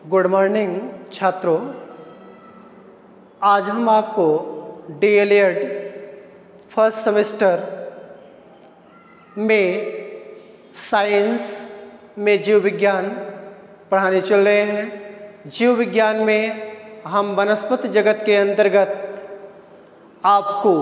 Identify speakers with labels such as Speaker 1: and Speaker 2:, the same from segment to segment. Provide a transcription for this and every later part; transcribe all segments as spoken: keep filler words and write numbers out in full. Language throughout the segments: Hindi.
Speaker 1: गुड मॉर्निंग छात्रों। आज हम आपको D El Ed first semester में साइंस में जीव विज्ञान पढ़ाने चल रहे हैं। जीव विज्ञान में हम वनस्पति जगत के अंतर्गत आपको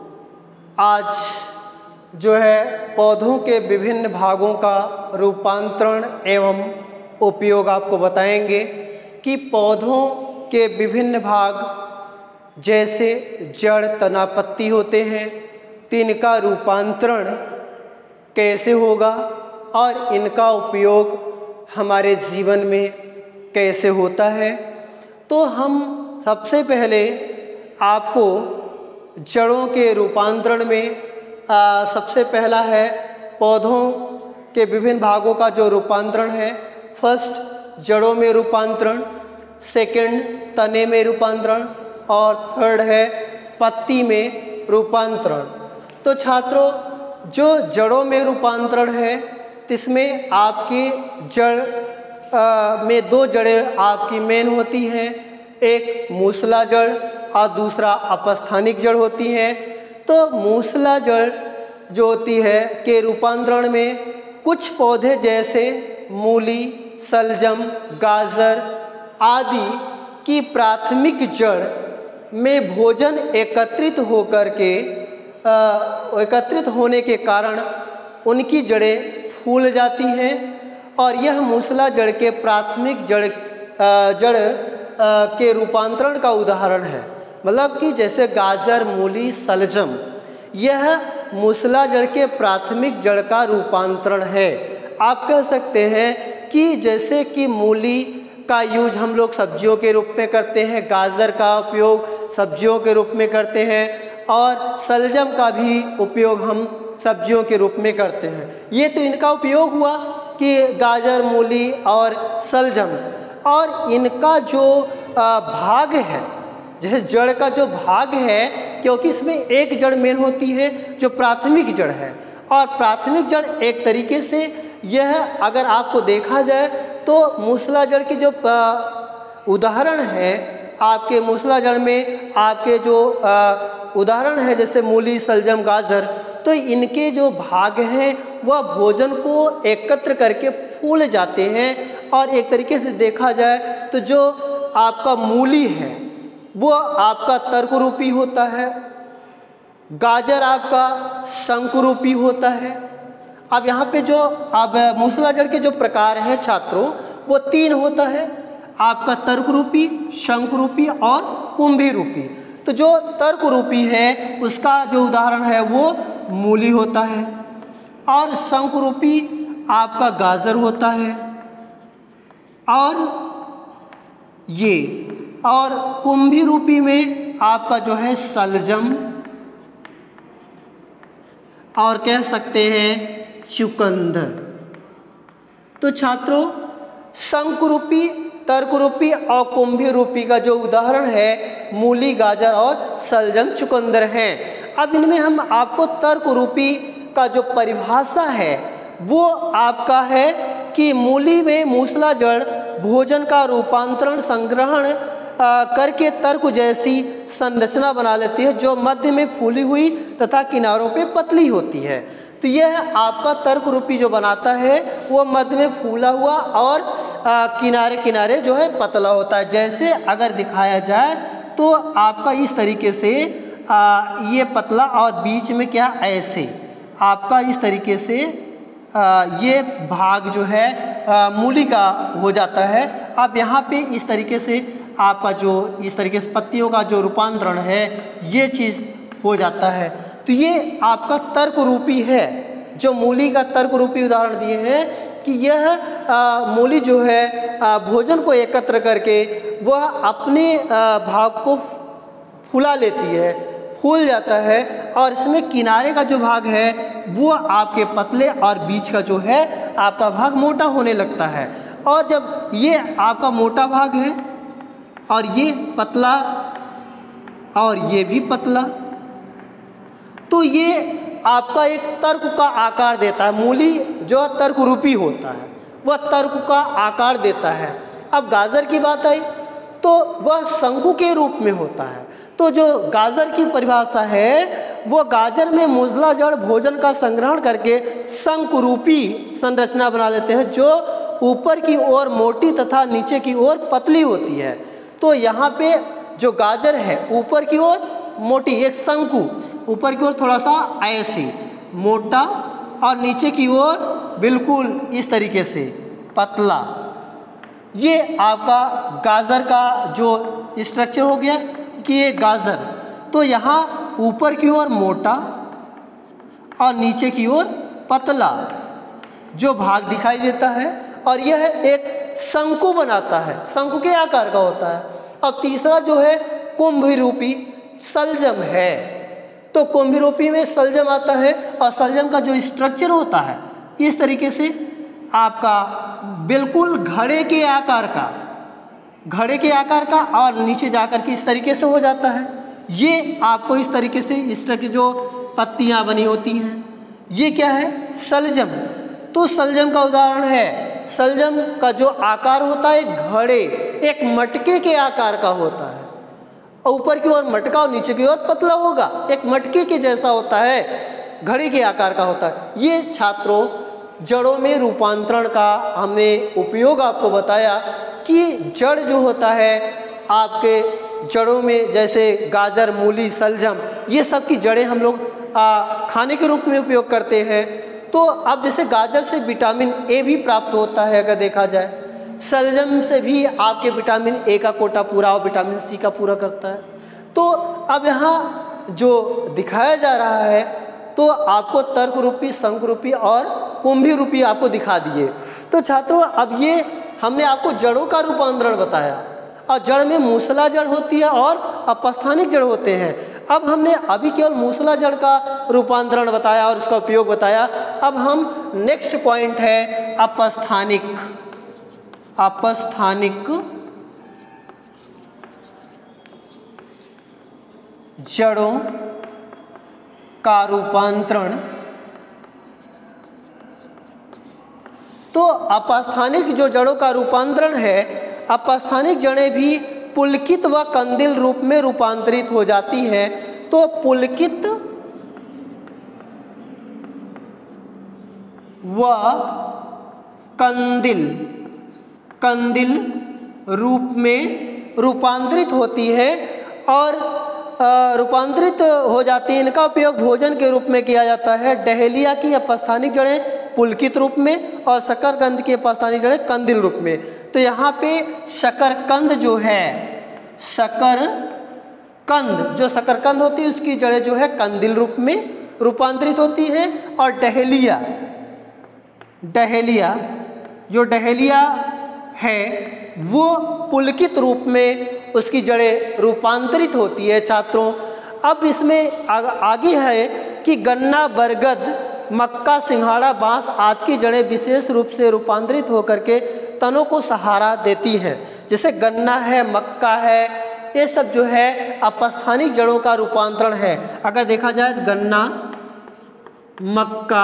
Speaker 1: आज जो है पौधों के विभिन्न भागों का रूपांतरण एवं उपयोग आपको बताएंगे कि पौधों के विभिन्न भाग जैसे जड़, तना, पत्ती होते हैं, तिनका रूपांतरण कैसे होगा और इनका उपयोग हमारे जीवन में कैसे होता है। तो हम सबसे पहले आपको जड़ों के रूपांतरण में आ, सबसे पहला है पौधों के विभिन्न भागों का जो रूपांतरण है। फर्स्ट जड़ों में रूपांतरण, सेकंड तने में रूपांतरण और थर्ड है पत्ती में रूपांतरण। तो छात्रों, जो जड़ों में रूपांतरण है इसमें आपकी जड़ आ, में दो जड़ें आपकी मेन होती हैं, एक मूसला जड़ और दूसरा अपस्थानिक जड़ होती है। तो मूसला जड़ जो होती है के रूपांतरण में कुछ पौधे जैसे मूली, सलजम, गाजर आदि की प्राथमिक जड़ में भोजन एकत्रित होकर के एकत्रित होने के कारण उनकी जड़ें फूल जाती हैं और यह मूसला जड़ के प्राथमिक जड़ जड़ के रूपांतरण का उदाहरण है। मतलब कि जैसे गाजर, मूली, सलजम यह मूसला जड़ के प्राथमिक जड़ का रूपांतरण है। आप कह सकते हैं कि जैसे कि मूली का यूज हम लोग सब्जियों के रूप में करते हैं, गाजर का उपयोग सब्जियों के रूप में करते हैं और सलजम का भी उपयोग हम सब्जियों के रूप में करते हैं। ये तो इनका उपयोग हुआ कि गाजर, मूली और सलजम, और इनका जो भाग है, जैसे जड़ का जो भाग है, क्योंकि इसमें एक जड़ मेन होती है जो प्राथमिक जड़ है, और प्राथमिक जड़ एक तरीके से यह अगर आपको देखा जाए तो मूसला जड़ की जो उदाहरण है, आपके मूसला जड़ में आपके जो उदाहरण है जैसे मूली, सलजम, गाजर, तो इनके जो भाग हैं वह भोजन को एकत्र करके फूल जाते हैं। और एक तरीके से देखा जाए तो जो आपका मूली है वो आपका तर्करूपी होता है, गाजर आपका शंकुरूपी होता है। अब यहाँ पे जो अब मूसला जड़ के जो प्रकार है छात्रों वो तीन होता है, आपका तर्करूपी, शंकुरूपी और कुंभी रूपी। तो जो तर्करूपी है उसका जो उदाहरण है वो मूली होता है, और शंकुरूपी आपका गाजर होता है, और ये और कुंभी रूपी में आपका जो है सलजम और कह सकते हैं चुकंदर। तो छात्रों, शंकुरूपी, तर्करूपी और कुंभी रूपी का जो उदाहरण है मूली, गाजर और सलजम, चुकंदर हैं। अब इनमें हम आपको तर्करूपी का जो परिभाषा है वो आपका है कि मूली में मूसला जड़ भोजन का रूपांतरण संग्रहण करके तर्क जैसी संरचना बना लेती है जो मध्य में फूली हुई तथा किनारों पे पतली होती है। तो यह आपका तर्क रूपी जो बनाता है वो मध्य में फूला हुआ और आ, किनारे किनारे जो है पतला होता है। जैसे अगर दिखाया जाए तो आपका इस तरीके से आ, ये पतला और बीच में क्या ऐसे आपका इस तरीके से आ, ये भाग जो है आ, मूली का हो जाता है। अब यहाँ पे इस तरीके से आपका जो इस तरीके से पत्तियों का जो रूपांतरण है ये चीज़ हो जाता है। तो ये आपका तर्क रूपी है। जो मूली का तर्क रूपी उदाहरण दिए हैं कि यह आ, मूली जो है आ, भोजन को एकत्र करके वह अपने आ, भाग को फुला लेती है, फूल जाता है, और इसमें किनारे का जो भाग है वो आपके पतले और बीच का जो है आपका भाग मोटा होने लगता है। और जब ये आपका मोटा भाग है और ये पतला और ये भी पतला, तो ये आपका एक तर्क का आकार देता है। मूली जो तर्क रूपी होता है वह तर्क का आकार देता है। अब गाजर की बात आई तो वह शंकु के रूप में होता है। तो जो गाजर की परिभाषा है वो गाजर में मूसला जड़ भोजन का संग्रहण करके शंकु रूपी संरचना बना लेते हैं जो ऊपर की ओर मोटी तथा नीचे की ओर पतली होती है। तो यहाँ पे जो गाजर है ऊपर की ओर मोटी, एक शंकु, ऊपर की ओर थोड़ा सा ऐसे मोटा और नीचे की ओर बिल्कुल इस तरीके से पतला, ये आपका गाजर का जो स्ट्रक्चर हो गया कि ये गाजर। तो यहाँ ऊपर की ओर मोटा और नीचे की ओर पतला जो भाग दिखाई देता है और यह एक शंकु बनाता है, शंकु के आकार का होता है। और तीसरा जो है कुंभ रूपी सलजम है। तो कुंभ रूपी में सलजम आता है और सलजम का जो स्ट्रक्चर होता है इस तरीके से आपका बिल्कुल घड़े के आकार का, घड़े के आकार का और नीचे जाकर के इस तरीके से हो जाता है। ये आपको इस तरीके से स्ट्रक्चर जो पत्तियां बनी होती हैं ये क्या है, सलजम। तो सलजम का उदाहरण है, सलजम का जो आकार होता है घड़े, एक मटके के आकार का होता है, ऊपर की ओर मटका और नीचे की ओर पतला होगा, एक मटके के जैसा होता है, घड़े के आकार का होता है। ये छात्रों जड़ों में रूपांतरण का हमने उपयोग आपको बताया कि जड़ जो होता है आपके जड़ों में, जैसे गाजर, मूली, सलजम, ये सब की जड़ें हम लोग खाने के रूप में उपयोग करते हैं। तो अब जैसे गाजर से विटामिन ए भी प्राप्त होता है अगर देखा जाए, सलजम से भी आपके विटामिन ए का कोटा पूरा और विटामिन सी का पूरा करता है। तो अब यहाँ जो दिखाया जा रहा है तो आपको तर्क रूपी, शंकु रूपी और कुंभी रूपी आपको दिखा दिए। तो छात्रों अब ये हमने आपको जड़ों का रूपांतरण बताया और जड़ में मूसला जड़ होती है और अपस्थानिक जड़ होते हैं। अब हमने अभी केवल मूसला जड़ का रूपांतरण बताया और उसका उपयोग बताया। अब हम नेक्स्ट पॉइंट है अपस्थानिक, अपस्थानिक जड़ों का रूपांतरण। तो अपस्थानिक जो जड़ों का रूपांतरण है, अपस्थानिक जड़ें भी पुलकित व कंदिल रूप में रूपांतरित हो जाती हैं। तो पुलकित व कंदिल, कंदिल रूप में रूपांतरित होती है और रूपांतरित हो जाती है। इनका उपयोग भोजन के रूप में किया जाता है। डहेलिया की अपस्थानिक जड़ें पुलकित रूप में और शकरकंद की अपस्थानिक जड़ें कंदिल रूप में। तो यहाँ पे शकरकंद जो है, शकरकंद जो शकरकंद होती है उसकी जड़ें जो है कंदिल रूप में रूपांतरित होती हैं। और डहेलिया, डहेलिया जो डहेलिया है वो पुलकित रूप में उसकी जड़ें रूपांतरित होती है। छात्रों अब इसमें आ, आगे है कि गन्ना, बरगद, मक्का, सिंघाड़ा, बांस आदि की जड़ें विशेष रूप से रूपांतरित होकर के तनों को सहारा देती हैं। जैसे गन्ना है, मक्का है, ये सब जो है अपस्थानिक जड़ों का रूपांतरण है। अगर देखा जाए तो गन्ना, मक्का,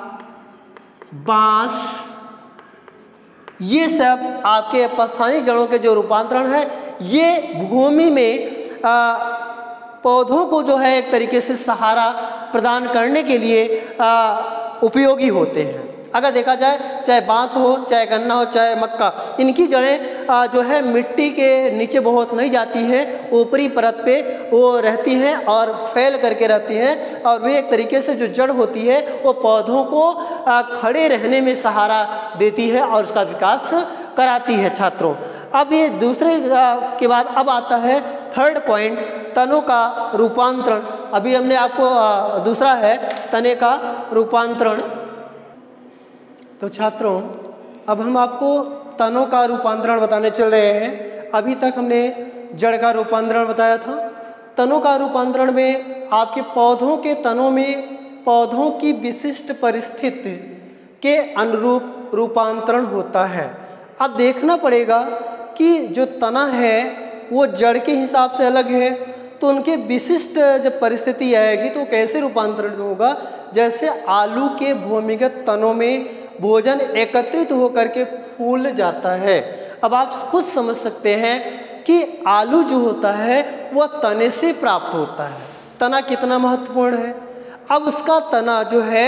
Speaker 1: बांस, ये सब आपके अपस्थानिक जड़ों के जो रूपांतरण है ये भूमि में आ, पौधों को जो है एक तरीके से सहारा प्रदान करने के लिए आ, उपयोगी होते हैं। अगर देखा जाए चाहे बांस हो, चाहे गन्ना हो, चाहे मक्का, इनकी जड़ें आ, जो है मिट्टी के नीचे बहुत नहीं जाती हैं, ऊपरी परत पे वो रहती हैं और फैल करके रहती हैं और वे एक तरीके से जो जड़ होती है वो पौधों को आ, खड़े रहने में सहारा देती है और उसका विकास कराती है। छात्रों अब ये दूसरे आ, के बाद अब आता है थर्ड पॉइंट, तनों का रूपांतरण। अभी हमने आपको आ, दूसरा है तने का रूपांतरण। तो छात्रों अब हम आपको तनों का रूपांतरण बताने चल रहे हैं। अभी तक हमने जड़ का रूपांतरण बताया था। तनों का रूपांतरण में आपके पौधों के तनों में पौधों की विशिष्ट परिस्थिति के अनुरूप रूपांतरण होता है। अब देखना पड़ेगा कि जो तना है वो जड़ के हिसाब से अलग है, तो उनके विशिष्ट जब परिस्थिति आएगी तो कैसे रूपांतरित होगा। जैसे आलू के भूमिगत तनों में भोजन एकत्रित होकर के फूल जाता है। अब आप खुद समझ सकते हैं कि आलू जो होता है वह तने से प्राप्त होता है। तना कितना महत्वपूर्ण है। अब उसका तना जो है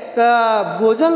Speaker 1: भोजन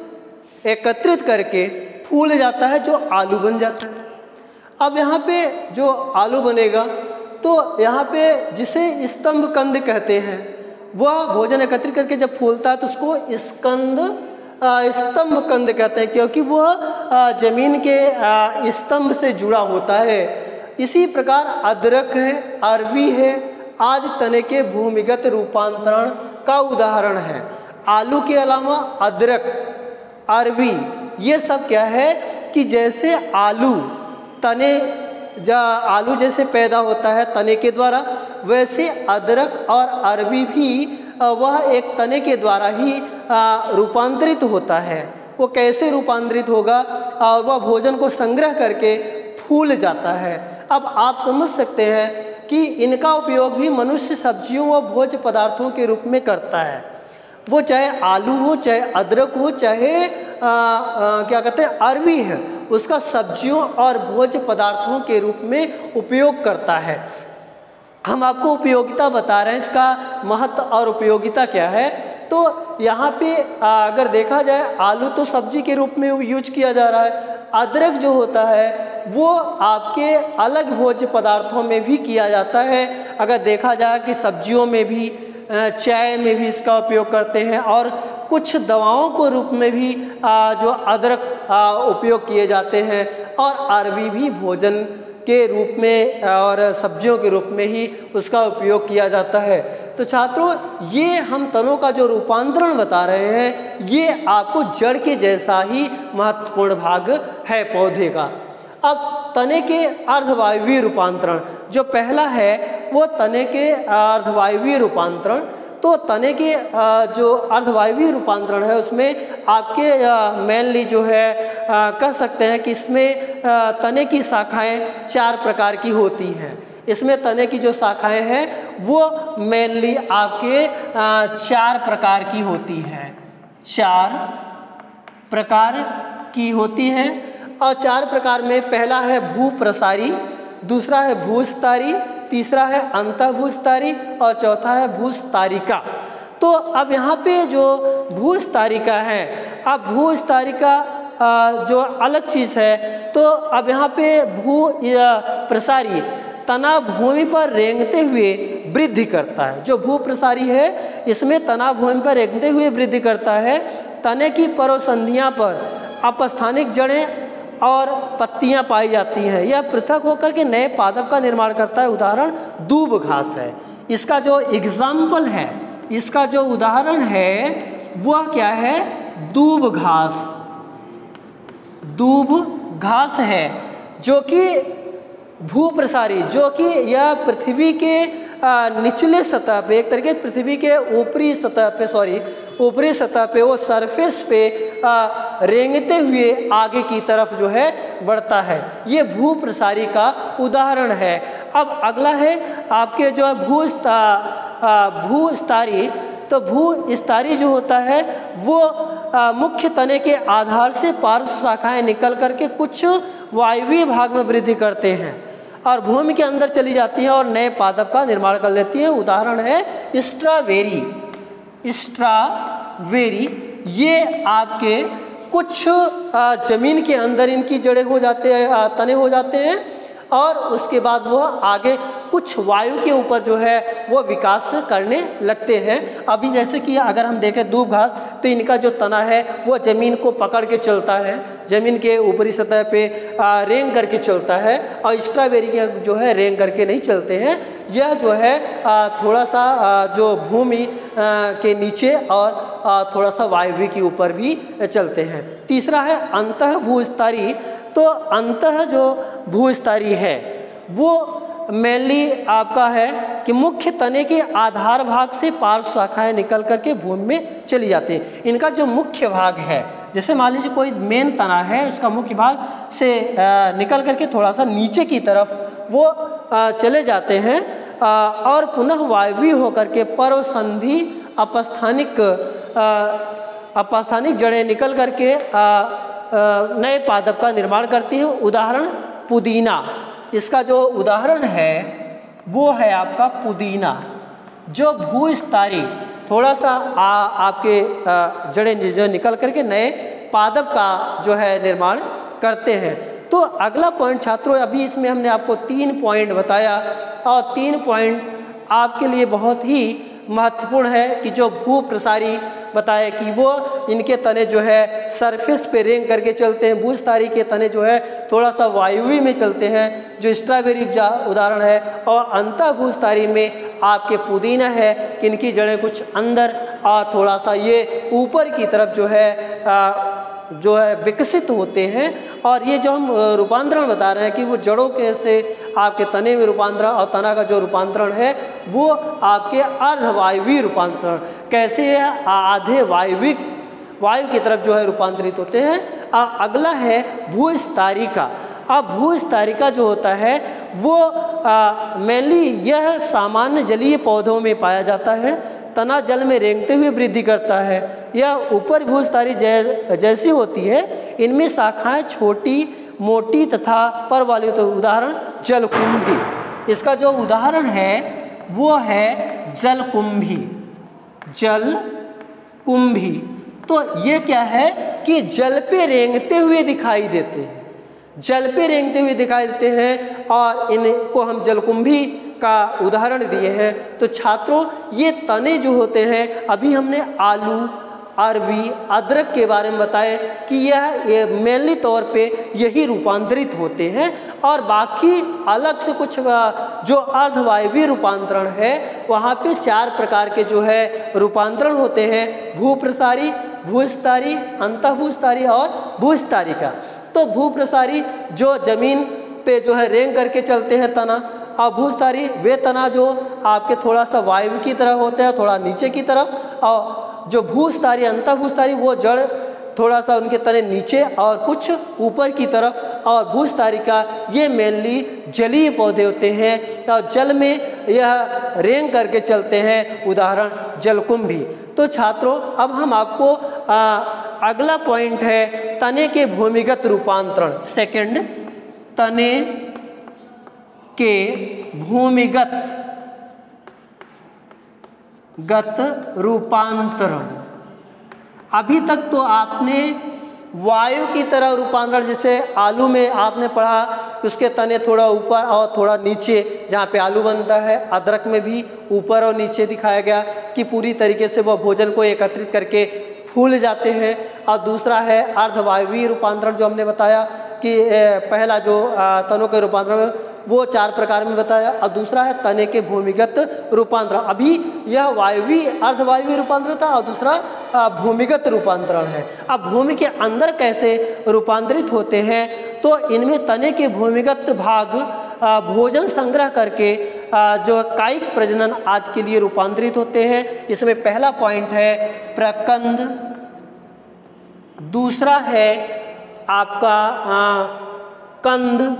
Speaker 1: एकत्रित करके फूल जाता है, जो आलू बन जाता है। अब यहाँ पे जो आलू बनेगा तो यहाँ पे जिसे स्तंभ कंद कहते हैं, वह भोजन एकत्रित करके जब फूलता है तो उसको स्कंद स्तंभ कंद कहते हैं, क्योंकि वह जमीन के स्तंभ से जुड़ा होता है। इसी प्रकार अदरक है, अरवी है, आदि तने के भूमिगत रूपांतरण का उदाहरण है। आलू के अलावा अदरक, अरवी, ये सब क्या है कि जैसे आलू तने जा आलू जैसे पैदा होता है तने के द्वारा, वैसे अदरक और अरवी भी वह एक तने के द्वारा ही रूपांतरित होता है। वो कैसे रूपांतरित होगा? वह भोजन को संग्रह करके फूल जाता है। अब आप समझ सकते हैं कि इनका उपयोग भी मनुष्य सब्जियों व भोज्य पदार्थों के रूप में करता है। वो चाहे आलू हो, चाहे अदरक हो, चाहे आ, आ, क्या कहते हैं अरवी है, उसका सब्जियों और भोज्य पदार्थों के रूप में उपयोग करता है। हम आपको उपयोगिता बता रहे हैं, इसका महत्व और उपयोगिता क्या है। तो यहाँ पे अगर देखा जाए, आलू तो सब्जी के रूप में यूज किया जा रहा है, अदरक जो होता है वो आपके अलग भोज्य पदार्थों में भी किया जाता है। अगर देखा जाए कि सब्जियों में भी, चाय में भी इसका उपयोग करते हैं, और कुछ दवाओं के रूप में भी जो अदरक उपयोग किए जाते हैं, और अरवी भी भोजन के रूप में और सब्जियों के रूप में ही उसका उपयोग किया जाता है। तो छात्रों, ये हम तनों का जो रूपांतरण बता रहे हैं, ये आपको जड़ के जैसा ही महत्वपूर्ण भाग है पौधे का। अब तने के अर्धवायवीय रूपांतरण जो पहला है, वो तने के अर्धवायवीय रूपांतरण। तो तने के जो अर्धवायवीय रूपांतरण है उसमें आपके मेनली जो है कह सकते हैं कि इसमें तने की शाखाएं चार प्रकार की होती हैं। इसमें तने की जो शाखाएं हैं वो मेनली आपके चार प्रकार की होती हैं, चार प्रकार की होती हैं। और चार प्रकार में पहला है भूप्रसारी, दूसरा है भूस्तारी, तीसरा है अंतःभूस्तारी और चौथा है भूस्तारिका। तो अब यहाँ पे जो भूस्तारिका है, अब भूस्तारिका जो अलग चीज़ है, तो अब यहाँ पे भू प्रसारी तना भूमि पर रेंगते हुए वृद्धि करता है। जो भू प्रसारी है इसमें तना भूमि पर रेंगते हुए वृद्धि करता है। तने की परोसंधियाँ पर अपस्थानिक जड़ें और पत्तियां पाई जाती हैं। यह पृथक होकर के नए पादप का निर्माण करता है। उदाहरण दूब घास है। इसका जो एग्जाम्पल है, इसका जो उदाहरण है वह क्या है? दूब घास। दूब घास है जो कि भूप्रसारी, जो कि यह पृथ्वी के निचले सतह पे, एक तरीके पृथ्वी के ऊपरी सतह पे, सॉरी ऊपरी सतह पे, वो सरफेस पे आ, रेंगते हुए आगे की तरफ जो है बढ़ता है। ये भूप्रसारी का उदाहरण है। अब अगला है आपके जो भूस्ता भूस्तारी। तो भूस्तारी जो होता है वो आ, मुख्य तने के आधार से पार्श्व शाखाएं निकल करके कुछ वायवीय भाग में वृद्धि करते हैं और भूमि के अंदर चली जाती है और नए पादप का निर्माण कर लेती है। उदाहरण है स्ट्रॉबेरी। स्ट्रॉबेरी ये आपके कुछ जमीन के अंदर इनकी जड़ें हो जाते हैं, तने हो जाते हैं, और उसके बाद वह आगे कुछ वायु के ऊपर जो है वो विकास करने लगते हैं। अभी जैसे कि अगर हम देखें दूब घास, तो इनका जो तना है वो ज़मीन को पकड़ के चलता है, ज़मीन के ऊपरी सतह पे रेंग करके चलता है, और स्ट्रॉबेरी के जो है रेंग करके नहीं चलते हैं। यह जो है थोड़ा सा जो भूमि के नीचे और थोड़ा सा वायु के ऊपर भी चलते हैं। तीसरा है अंतः भूस्तारी। तो अंतः जो भूस्तारी है वो मेनली आपका है कि मुख्य तने के आधार भाग से पार्श्व शाखाएं निकल करके भूमि में चली जाती हैं। इनका जो मुख्य भाग है, जैसे मान लीजिए कोई मेन तना है, उसका मुख्य भाग से निकल करके थोड़ा सा नीचे की तरफ वो चले जाते हैं और पुनः वायवीय होकर के परसंधि अपस्थानिक अपस्थानिक जड़ें निकल करके नए पादप का निर्माण करती है। उदाहरण पुदीना, इसका जो उदाहरण है वो है आपका पुदीना, जो भूस्तरीय थोड़ा सा आ, आपके जड़ें जो निकल करके नए पादप का जो है निर्माण करते हैं। तो अगला पॉइंट छात्रों, अभी इसमें हमने आपको तीन पॉइंट बताया और तीन पॉइंट आपके लिए बहुत ही महत्वपूर्ण है कि जो भू प्रसारी बताए कि वो इनके तने जो है सरफेस पे रेंग करके चलते हैं, भूस्तरीय के तने जो है थोड़ा सा वायुवी में चलते हैं, जो स्ट्रॉबेरी का उदाहरण है। और अंतः भूस्तरीय में आपके पुदीना है कि इनकी जड़ें कुछ अंदर और थोड़ा सा ये ऊपर की तरफ जो है आ, जो है विकसित होते हैं। और ये जो हम रूपांतरण बता रहे हैं कि वो जड़ों के से आपके तने में रूपांतरण और तना का जो रूपांतरण है वो आपके अर्धवायवीय रूपांतरण कैसे है, आधे वायविक वायु की तरफ जो है रूपांतरित होते हैं। अगला है भूस्तरीय का। अब भूस्तरीय का जो होता है वो मेनली यह सामान्य जलीय पौधों में पाया जाता है। तना जल में रेंगते हुए वृद्धि करता है। यह ऊपर भूस्तरीय जै, जैसी होती है। इनमें शाखाएं छोटी मोटी तथा पर वाली। तो उदाहरण जलकुंभी, इसका जो उदाहरण है वो है जलकुंभी, जलकुंभी। तो ये क्या है कि जल पे रेंगते हुए दिखाई देते हैं, जल पे रेंगते हुए दिखाई देते हैं और इनको हम जलकुंभी का उदाहरण दिए हैं। तो छात्रों ये तने जो होते हैं, अभी हमने आलू, अरवी, अदरक के बारे में बताए कि यह ये मेनली तौर पे यही रूपांतरित होते हैं और बाकी अलग से कुछ जो अर्धवायवीय रूपांतरण है वहाँ पे चार प्रकार के जो है रूपांतरण होते हैं, भूप्रसारी, भूस्तरीय, अंतःभूस्तरीय और भूस्तरीय का। तो भूप्रसारी जो जमीन पे जो है रेंग करके चलते हैं तना, और भूस्तरीय वे तना जो आपके थोड़ा सा वायु की तरह होते हैं, थोड़ा नीचे की तरफ। और जो भूस्तरीय, अंतःभूस्तरीय वो जड़ थोड़ा सा उनके तने नीचे और कुछ ऊपर की तरफ। और भूस्तरीय का ये मेनली जलीय पौधे होते हैं और जल में यह रेंग करके चलते हैं, उदाहरण जलकुंभी। तो छात्रों अब हम आपको आ, अगला पॉइंट है तने के भूमिगत रूपांतरण। सेकंड, तने के भूमिगत गत रूपांतरण। अभी तक तो आपने वायु की तरह रूपांतरण, जैसे आलू में आपने पढ़ा कि उसके तने थोड़ा ऊपर और थोड़ा नीचे जहाँ पे आलू बनता है। अदरक में भी ऊपर और नीचे दिखाया गया कि पूरी तरीके से वह भोजन को एकत्रित करके फूल जाते हैं। और दूसरा है अर्धवायवीय रूपांतरण, जो हमने बताया कि पहला जो तनों के रूपांतरण वो चार प्रकार में बताया, और दूसरा है तने के भूमिगत रूपांतरण। अभी यह वायवीय अर्धवायवीय रूपांतरण था और दूसरा भूमिगत रूपांतरण है। अब भूमि के अंदर कैसे रूपांतरित होते हैं, तो इनमें तने के भूमिगत भाग भोजन संग्रह करके जो कायिक प्रजनन आदि के लिए रूपांतरित होते हैं। इसमें पहला पॉइंट है प्रकंद, दूसरा है आपका कंद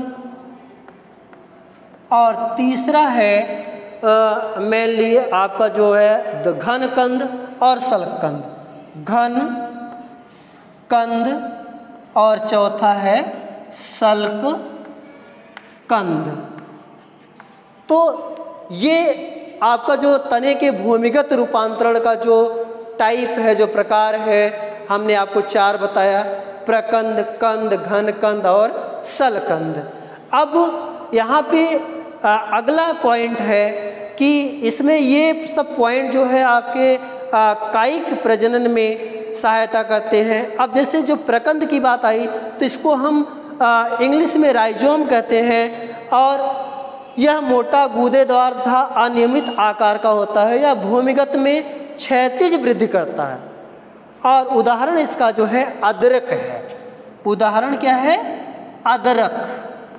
Speaker 1: और तीसरा है मेनली आपका जो है घन कंद और सल्क कंद। घन कंद और चौथा है सल्क कंद। तो ये आपका जो तने के भूमिगत रूपांतरण का जो टाइप है, जो प्रकार है, हमने आपको चार बताया, प्रकंद, कंद, घन कंद और सलकंद। अब यहाँ पे आ, अगला पॉइंट है कि इसमें ये सब पॉइंट जो है आपके आ, कायिक प्रजनन में सहायता करते हैं। अब जैसे जो प्रकंद की बात आई तो इसको हम आ, इंग्लिश में राइजोम कहते हैं और यह मोटा गूदेदार तथा अनियमित आकार का होता है। यह भूमिगत में क्षैतिज वृद्धि करता है और उदाहरण इसका जो है अदरक है। उदाहरण क्या है? अदरक।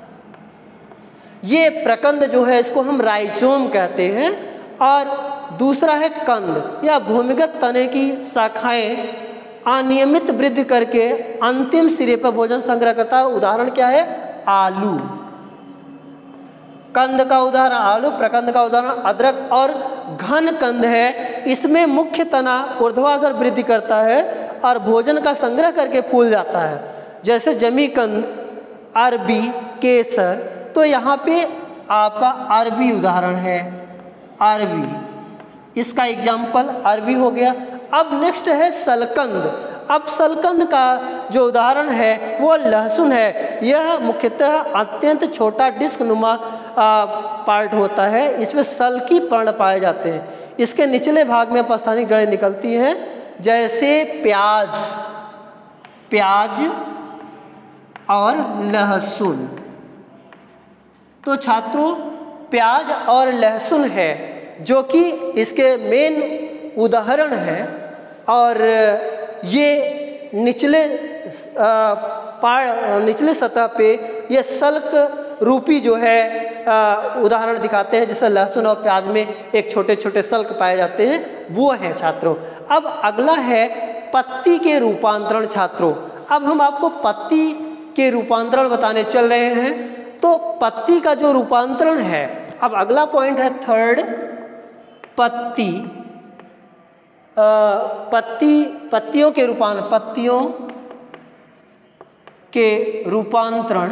Speaker 1: ये प्रकंद जो है इसको हम राइजोम कहते हैं और दूसरा है कंद। यह भूमिगत तने की शाखाएं अनियमित वृद्धि करके अंतिम सिरे पर भोजन संग्रह करता है। उदाहरण क्या है? आलू। कंद का उदाहरण आलू, प्रकंद का उदाहरण अदरक और घन कंद है। इसमें मुख्य तना ऊर्ध्वाधर वृद्धि करता है और भोजन का संग्रह करके फूल जाता है, जैसे जमीकंद, अरबी, केसर। तो यहाँ पे आपका अरबी उदाहरण है, अरबी, इसका एग्जाम्पल अरबी हो गया। अब नेक्स्ट है सलकंद। अब सलकंद का जो उदाहरण है वो लहसुन है। यह मुख्यतः अत्यंत छोटा डिस्क नुमा पार्ट होता है। इसमें सल की पर्ण पाए जाते हैं। इसके निचले भाग में अपस्थानिक जड़ें निकलती हैं, जैसे प्याज, प्याज और लहसुन। तो छात्रों, प्याज और लहसुन है जो कि इसके मेन उदाहरण है, और ये निचले पार निचले सतह पे ये सल्क रूपी जो है उदाहरण दिखाते हैं, जैसे लहसुन और प्याज में एक छोटे छोटे सल्क पाए जाते हैं, वो है छात्रों। अब अगला है पत्ती के रूपांतरण छात्रों। अब हम आपको पत्ती के रूपांतरण बताने चल रहे हैं। तो पत्ती का जो रूपांतरण है, अब अगला पॉइंट है थर्ड, पत्ती पत्ती पत्तियों के रूपांतरण, पत्तियों के रूपांतरण।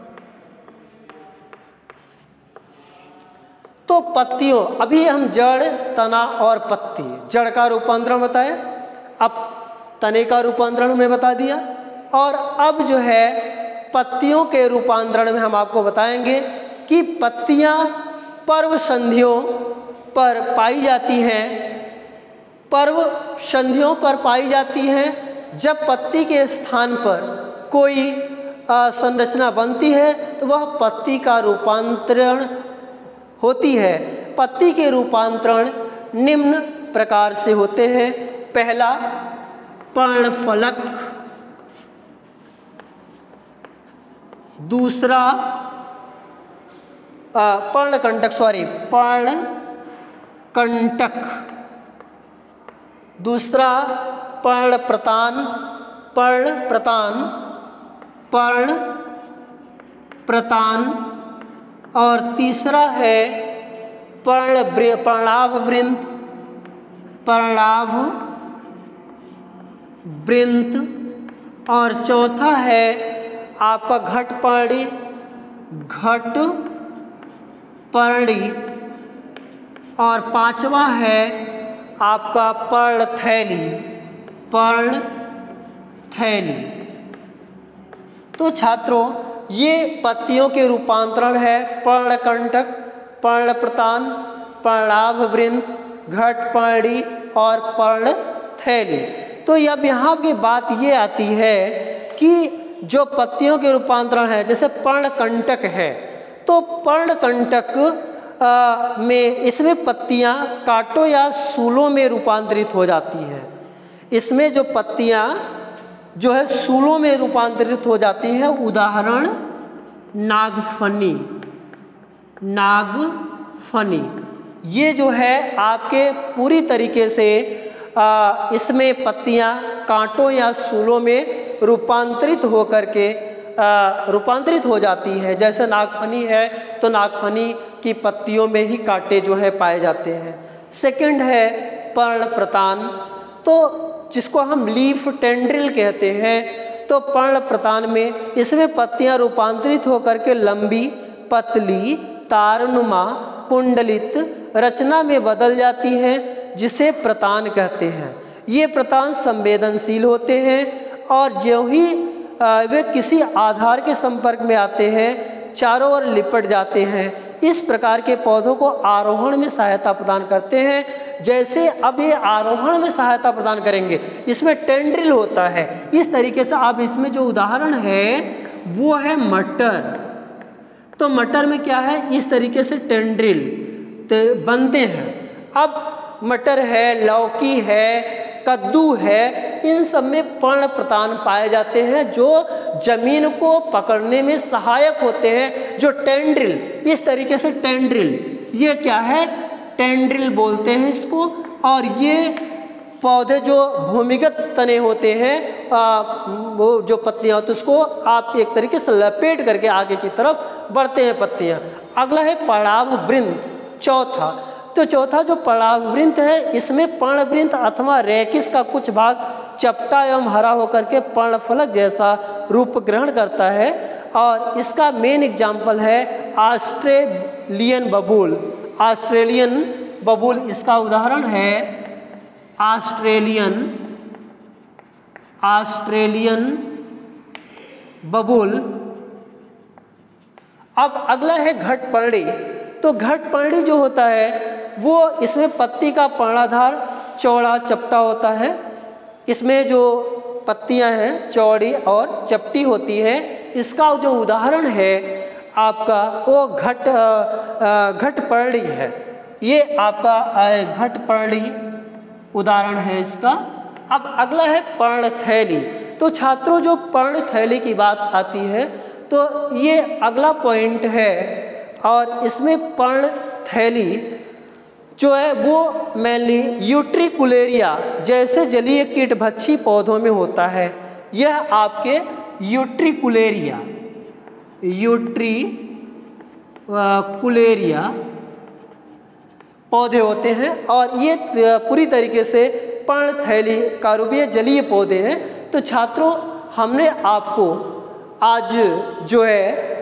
Speaker 1: तो पत्तियों, अभी हम जड़, तना और पत्ती, जड़ का रूपांतरण बताए, अब तने का रूपांतरण हमने बता दिया, और अब जो है पत्तियों के रूपांतरण में हम आपको बताएंगे कि पत्तियां पर्व संधियों पर पाई जाती हैं। पर्व संधियों पर पाई जाती हैं। जब पत्ती के स्थान पर कोई संरचना बनती है तो वह पत्ती का रूपांतरण होती है। पत्ती के रूपांतरण निम्न प्रकार से होते हैं। पहला, पर्णफलक। दूसरा, पर्णकंटक, सॉरी पर्णकंटक। दूसरा, पर्णप्रतान, पर्णप्रतान, पर्णप्रतान। और तीसरा है पर्ण पर्णाभ वृंत, पर्णाभ वृंत। और चौथा है आपका घटपर्णी, घटपर्णी। और पांचवा है आपका पर्णथैली, पर्णथैली। तो छात्रों, ये पत्तियों के रूपांतरण है, पर्णकंटक, पर्णप्रतान, पर्णाभ वृंत, घटपर्णी और पर्णथैली। तो अब यहाँ की बात ये आती है कि जो पत्तियों के रूपांतरण है, जैसे पर्णकंटक है, तो पर्णकंटक में इसमें पत्तियां कांटों या सूलों में रूपांतरित हो जाती हैं। इसमें जो पत्तियां जो है सूलों में रूपांतरित हो जाती हैं। उदाहरण नागफनी, नागफनी। ये जो है आपके पूरी तरीके से आ, इसमें पत्तियां कांटों या सूलों में रूपांतरित होकर के रूपांतरित हो जाती है। जैसे नागफनी है तो नागफनी की पत्तियों में ही कांटे जो है पाए जाते हैं। सेकंड है पर्णप्रतान, तो जिसको हम लीफ टेंड्रिल कहते हैं। तो पर्णप्रतान में इसमें पत्तियां रूपांतरित होकर के लंबी, पतली, तारनुमा, कुंडलित रचना में बदल जाती हैं, जिसे प्रतान कहते हैं। ये प्रतान संवेदनशील होते हैं और ज्यों ही वे किसी आधार के संपर्क में आते हैं, चारों ओर लिपट जाते हैं। इस प्रकार के पौधों को आरोहण में सहायता प्रदान करते हैं। जैसे अब ये आरोहण में सहायता प्रदान करेंगे, इसमें टेंड्रिल होता है। इस तरीके से अब इसमें जो उदाहरण है वो है मटर। तो मटर में क्या है, इस तरीके से टेंड्रिल बनते हैं। अब मटर है, लौकी है, कद्दू है, इन सब में पर्णप्रतान पाए जाते हैं जो जमीन को पकड़ने में सहायक होते हैं। जो टेंड्रिल, इस तरीके से टेंड्रिल, ये क्या है, टेंड्रिल बोलते हैं इसको। और ये पौधे जो भूमिगत तने होते हैं, आ, वो जो पत्तियां होती हैं उसको आप एक तरीके से लपेट करके आगे की तरफ बढ़ते हैं पत्तियां। अगला है पर्णाभ वृंत, चौथा। तो चौथा जो पर्णाभ वृंत है, इसमें पर्णवृंत अथवा रेकिस का कुछ भाग चपटा एवं हरा होकर के पर्णफलक जैसा रूप ग्रहण करता है। और इसका मेन एग्जाम्पल है ऑस्ट्रेलियन बबूल। ऑस्ट्रेलियन बबूल इसका उदाहरण है ऑस्ट्रेलियन ऑस्ट्रेलियन बबूल। अब अगला है घटपर्णी। तो घटपर्णी जो होता है वो इसमें पत्ती का पर्णाधार चौड़ा चपटा होता है। इसमें जो पत्तियां हैं चौड़ी और चपटी होती है। इसका जो उदाहरण है आपका वो घट घटपर्णी है। ये आपका घटपर्णी उदाहरण है इसका। अब अगला है पर्णथैली। तो छात्रों जो पर्णथैली की बात आती है तो ये अगला पॉइंट है। और इसमें पर्णथैली जो है वो मेनली यूट्रिकुलेरिया जैसे जलीय कीटभक्षी पौधों में होता है। यह आपके यूट्रिकुलेरिया यूट्रिकुलेरिया पौधे होते हैं और ये पूरी तरीके से पर्णथैली का रूपीय जलीय पौधे हैं। तो छात्रों हमने आपको आज जो है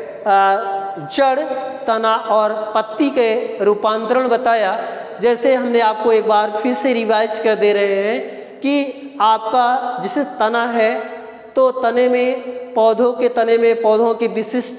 Speaker 1: जड़, तना और पत्ती के रूपांतरण बताया। जैसे हमने आपको एक बार फिर से रिवाइज कर दे रहे हैं कि आपका जैसे तना है तो तने में पौधों के तने में पौधों की विशिष्ट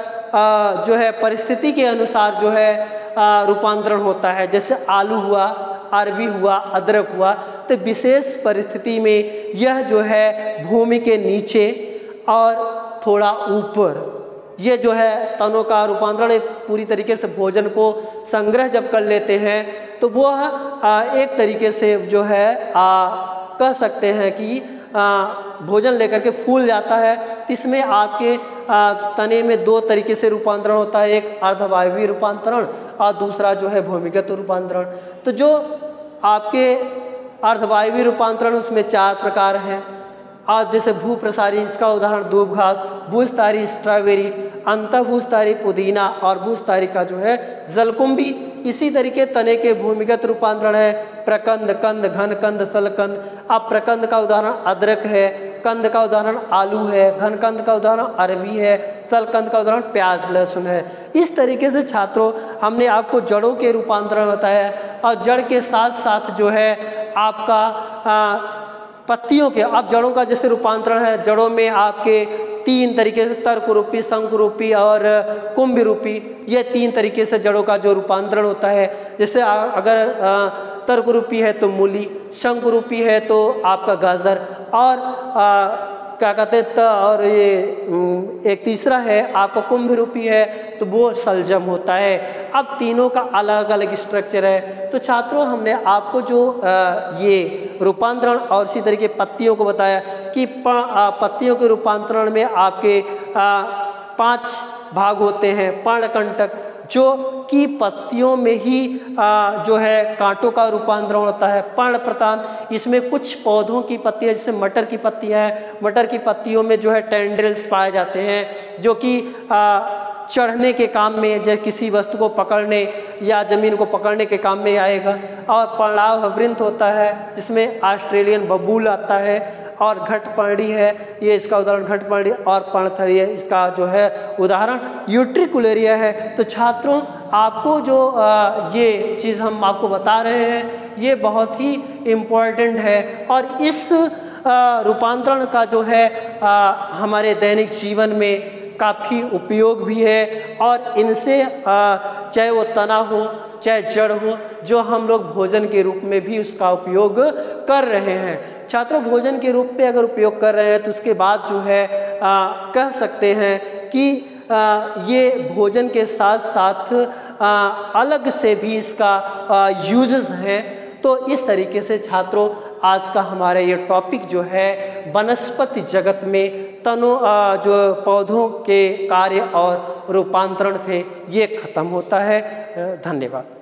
Speaker 1: जो है परिस्थिति के अनुसार जो है रूपांतरण होता है। जैसे आलू हुआ, अरवी हुआ, अदरक हुआ, तो विशेष परिस्थिति में यह जो है भूमि के नीचे और थोड़ा ऊपर ये जो है तनों का रूपांतरण पूरी तरीके से भोजन को संग्रह जब कर लेते हैं तो वह एक तरीके से जो है आ, कह सकते हैं कि आ, भोजन लेकर के फूल जाता है। इसमें आपके आ, तने में दो तरीके से रूपांतरण होता है, एक अर्धवायवीय रूपांतरण और दूसरा जो है भूमिगत रूपांतरण। तो जो आपके अर्धवायवीय रूपांतरण उसमें चार प्रकार हैं। आज जैसे भू प्रसारी, इसका उदाहरण दूब घास, भूस्तारी स्ट्रॉबेरी, अंतःभूस्तारी पुदीना और भूस्तारी का जो है जलकुंभी। इसी तरीके तने के भूमिगत रूपांतरण है प्रकंद, कंद, घन कंद, सलकंद। अब प्रकंद का उदाहरण अदरक है, कंद का उदाहरण आलू है, घन कंद का उदाहरण अरवी है, सलकंद का उदाहरण प्याज लहसुन है। इस तरीके से छात्रों हमने आपको जड़ों के रूपांतरण बताया और जड़ के साथ साथ जो है आपका आ, पत्तियों के, अब जड़ों का जैसे रूपांतरण है, जड़ों में आपके तीन तरीके से तर्क रूपी, शंकु रूपी और कुंभ रूपी, ये तीन तरीके से जड़ों का जो रूपांतरण होता है। जैसे अगर तर्क रूपी है तो मूली, शंकु रूपी है तो आपका गाजर और आ, क्या कहते हैं त और ये एक तीसरा है आपका कुंभ रूपी है तो वो सलजम होता है। अब तीनों का अलग अलग स्ट्रक्चर है। तो छात्रों हमने आपको जो आ, ये रूपांतरण और इसी तरीके पत्तियों को बताया कि पत्तियों के रूपांतरण में आपके आ, पांच भाग होते हैं। पर्णकंटक जो कि पत्तियों में ही आ, जो है कांटों का रूपांतरण होता है। पर्णप्रतान, इसमें कुछ पौधों की पत्तियां जैसे मटर की पत्तियां है, मटर की पत्तियों में जो है टेंड्रिल्स पाए जाते हैं जो कि चढ़ने के काम में, जैसे किसी वस्तु को पकड़ने या ज़मीन को पकड़ने के काम में आएगा। और पर्णाव वृंत होता है जिसमें ऑस्ट्रेलियन बबूल आता है और घटपर्णी है, ये इसका उदाहरण घटपर्णी, और पर्णथैली है, इसका जो है उदाहरण यूट्रिकुलेरिया है। तो छात्रों आपको जो आ, ये चीज़ हम आपको बता रहे हैं ये बहुत ही इम्पॉर्टेंट है और इस रूपांतरण का जो है आ, हमारे दैनिक जीवन में काफ़ी उपयोग भी है। और इनसे चाहे वो तना हो चाहे जड़ हो, जो हम लोग भोजन के रूप में भी उसका उपयोग कर रहे हैं। छात्रों भोजन के रूप में अगर उपयोग कर रहे हैं तो उसके बाद जो है आ, कह सकते हैं कि आ, ये भोजन के साथ साथ आ, अलग से भी इसका यूजेस हैं। तो इस तरीके से छात्रों आज का हमारा ये टॉपिक जो है वनस्पति जगत में तनों जो पौधों के कार्य और रूपांतरण थे ये खत्म होता है। धन्यवाद।